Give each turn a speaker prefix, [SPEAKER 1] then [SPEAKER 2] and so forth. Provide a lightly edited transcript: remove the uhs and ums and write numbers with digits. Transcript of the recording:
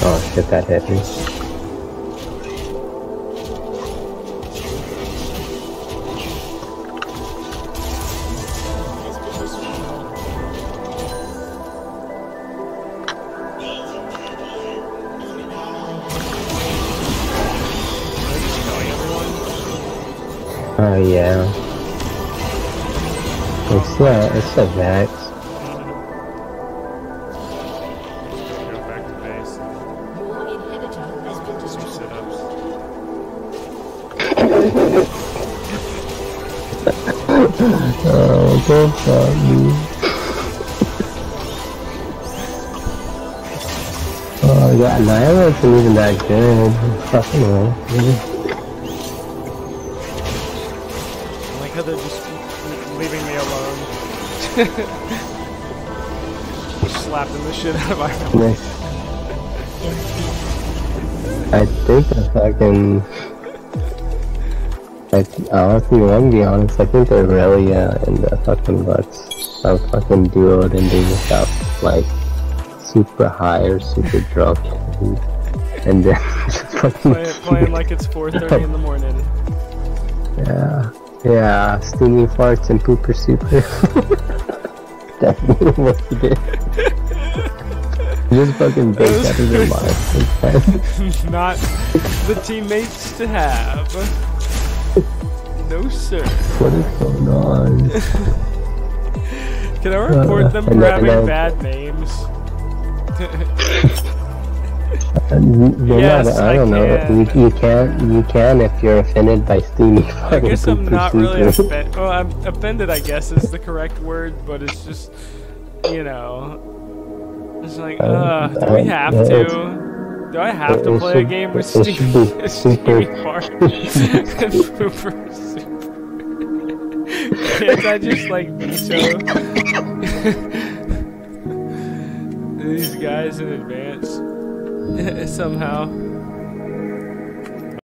[SPEAKER 1] Oh shit, that hit me. Oh yeah. It's a Vex.
[SPEAKER 2] Go back to base.
[SPEAKER 3] Your inhibitor has been
[SPEAKER 2] Do some
[SPEAKER 3] destroyed.
[SPEAKER 2] sit-ups.
[SPEAKER 1] Oh, go fuck me. Oh yeah, Naya wasn't even that good. Fucking hell.
[SPEAKER 2] I like how they're just leaving me alone. Slapping the shit out of my
[SPEAKER 1] Nice. I think I fucking... I'll be honest, I think Aurelia and the fucking Lux are fucking duoed and they just got like super high or super drunk and then just fucking
[SPEAKER 2] playing like it's 4:30 in the morning.
[SPEAKER 1] Yeah, steamy farts and pooper super. Definitely what you did. Just fucking baked out of their life.
[SPEAKER 2] Not the teammates to have. No sir.
[SPEAKER 1] What is going on?
[SPEAKER 2] Can I report them for having bad names? Yes,
[SPEAKER 1] I don't know. You can if you're offended by steamy farts.
[SPEAKER 2] I guess I'm not really offended. Well, I'm offended, I guess is the correct word, but it's just, you know, it's like, do we have to? Do I have to play a game with steamy farts and pooper super? Can't I just like veto these guys in advance somehow?